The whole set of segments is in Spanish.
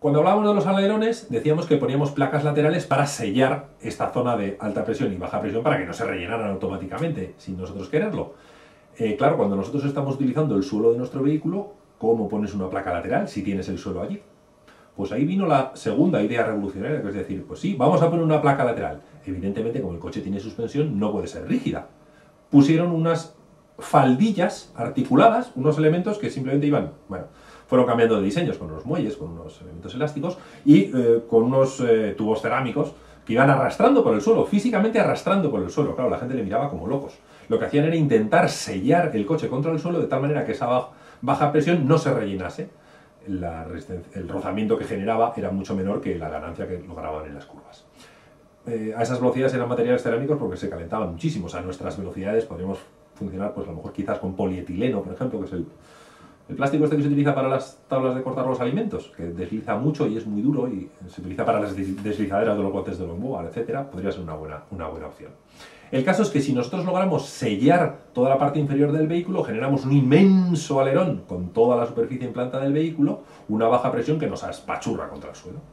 Cuando hablábamos de los alerones, decíamos que poníamos placas laterales para sellar esta zona de alta presión y baja presión para que no se rellenaran automáticamente, sin nosotros quererlo. Claro, cuando nosotros estamos utilizando el suelo de nuestro vehículo, ¿cómo pones una placa lateral si tienes el suelo allí? Pues ahí vino la segunda idea revolucionaria, que es decir, pues sí, vamos a poner una placa lateral. Evidentemente, como el coche tiene suspensión, no puede ser rígida. Pusieron unas faldillas articuladas, unos elementos que simplemente iban, bueno, fueron cambiando de diseños con unos muelles, con unos elementos elásticos y con unos tubos cerámicos que iban arrastrando por el suelo, físicamente arrastrando por el suelo. Claro, la gente le miraba como locos. Lo que hacían era intentar sellar el coche contra el suelo de tal manera que esa baja presión no se rellenase. El rozamiento que generaba era mucho menor que la ganancia que lograban en las curvas. A esas velocidades eran materiales cerámicos porque se calentaban muchísimo. O sea, a nuestras velocidades podríamos funcionar, pues a lo mejor quizás con polietileno, por ejemplo, que es el plástico este que se utiliza para las tablas de cortar los alimentos, que desliza mucho y es muy duro y se utiliza para las deslizaderas de los botes de longboard, etc. Podría ser una buena opción. El caso es que si nosotros logramos sellar toda la parte inferior del vehículo, generamos un inmenso alerón con toda la superficie en planta del vehículo, una baja presión que nos espachurra contra el suelo.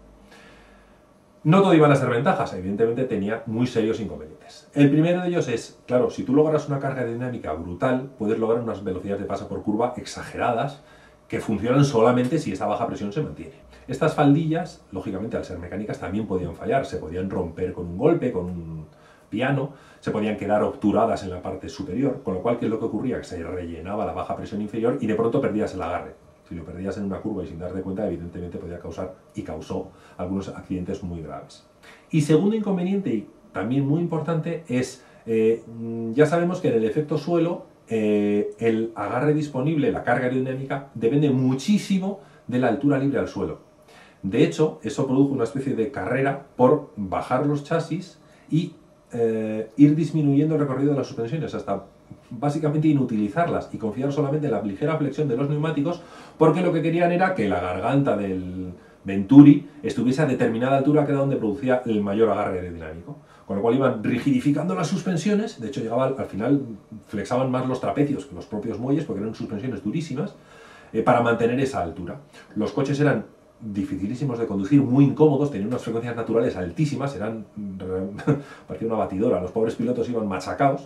No todo iban a ser ventajas, evidentemente tenía muy serios inconvenientes. El primero de ellos es, claro, si tú logras una carga aerodinámica brutal, puedes lograr unas velocidades de paso por curva exageradas que funcionan solamente si esa baja presión se mantiene. Estas faldillas, lógicamente al ser mecánicas, también podían fallar, se podían romper con un golpe, con un piano, se podían quedar obturadas en la parte superior, con lo cual, ¿qué es lo que ocurría? Que se rellenaba la baja presión inferior y de pronto perdías el agarre. Si lo perdías en una curva y sin darte cuenta, evidentemente podía causar, y causó, algunos accidentes muy graves. Y segundo inconveniente, y también muy importante, es, ya sabemos que en el efecto suelo, el agarre disponible, la carga aerodinámica, depende muchísimo de la altura libre al suelo. De hecho, eso produjo una especie de carrera por bajar los chasis y ir disminuyendo el recorrido de las suspensiones hasta básicamente inutilizarlas y confiar solamente en la ligera flexión de los neumáticos, porque lo que querían era que la garganta del Venturi estuviese a determinada altura, que era donde producía el mayor agarre aerodinámico. Con lo cual iban rigidificando las suspensiones, de hecho llegaban, al final flexaban más los trapecios que los propios muelles, porque eran suspensiones durísimas, para mantener esa altura. Los coches eran dificilísimos de conducir, muy incómodos, tenían unas frecuencias naturales altísimas, parecía una batidora, los pobres pilotos iban machacados.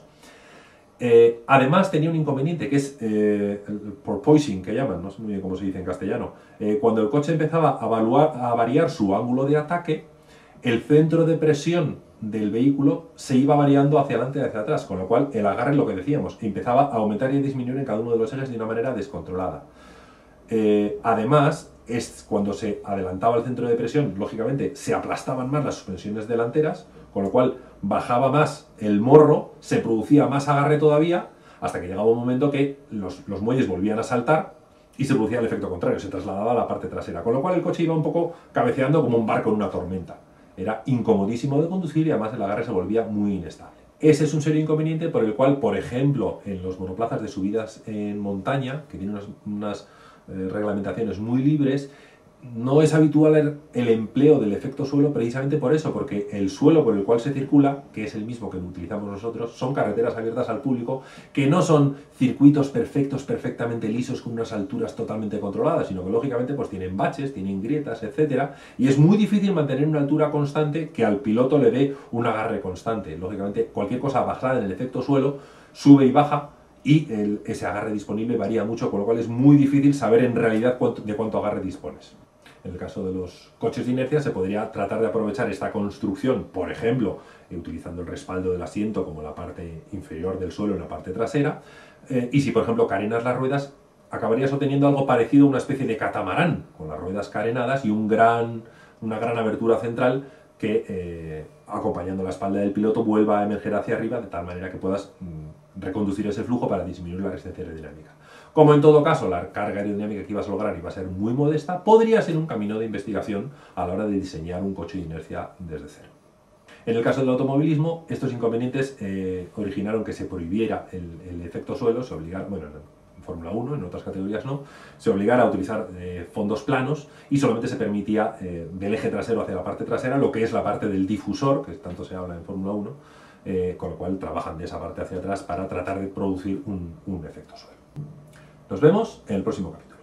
Además tenía un inconveniente que es el porpoising, que llaman, no sé muy bien cómo se dice en castellano. Cuando el coche empezaba a variar su ángulo de ataque, el centro de presión del vehículo se iba variando hacia adelante y hacia atrás, con lo cual el agarre, lo que decíamos, empezaba a aumentar y a disminuir en cada uno de los ejes de una manera descontrolada. Además, cuando se adelantaba el centro de presión, lógicamente se aplastaban más las suspensiones delanteras, con lo cual bajaba más el morro, se producía más agarre todavía, hasta que llegaba un momento que los muelles volvían a saltar y se producía el efecto contrario, se trasladaba a la parte trasera, con lo cual el coche iba un poco cabeceando como un barco en una tormenta. Era incomodísimo de conducir y además el agarre se volvía muy inestable. Ese es un serio inconveniente por el cual, por ejemplo, en los monoplazas de subidas en montaña, que tienen unas reglamentaciones muy libres, no es habitual el empleo del efecto suelo precisamente por eso, porque el suelo por el cual se circula, que es el mismo que utilizamos nosotros, son carreteras abiertas al público, que no son circuitos perfectos, perfectamente lisos, con unas alturas totalmente controladas, sino que lógicamente pues tienen baches, tienen grietas, etc. Y es muy difícil mantener una altura constante que al piloto le dé un agarre constante. Lógicamente cualquier cosa basada en el efecto suelo sube y baja, y ese agarre disponible varía mucho, con lo cual es muy difícil saber en realidad de cuánto agarre dispones. En el caso de los coches de inercia se podría tratar de aprovechar esta construcción, por ejemplo, utilizando el respaldo del asiento como la parte inferior del suelo en la parte trasera, y si por ejemplo carenas las ruedas, acabarías obteniendo algo parecido a una especie de catamarán, con las ruedas carenadas y una gran abertura central que, acompañando la espalda del piloto, vuelva a emerger hacia arriba, de tal manera que puedas reconducir ese flujo para disminuir la resistencia aerodinámica. Como en todo caso la carga aerodinámica que ibas a lograr iba a ser muy modesta, podría ser un camino de investigación a la hora de diseñar un coche de inercia desde cero. En el caso del automovilismo, estos inconvenientes originaron que se prohibiera el efecto suelo, se obligara, bueno, en Fórmula 1, en otras categorías no, se obligara a utilizar fondos planos y solamente se permitía del eje trasero hacia la parte trasera lo que es la parte del difusor, que tanto se habla en Fórmula 1, con lo cual trabajan de esa parte hacia atrás para tratar de producir un efecto suelo. Nos vemos en el próximo capítulo.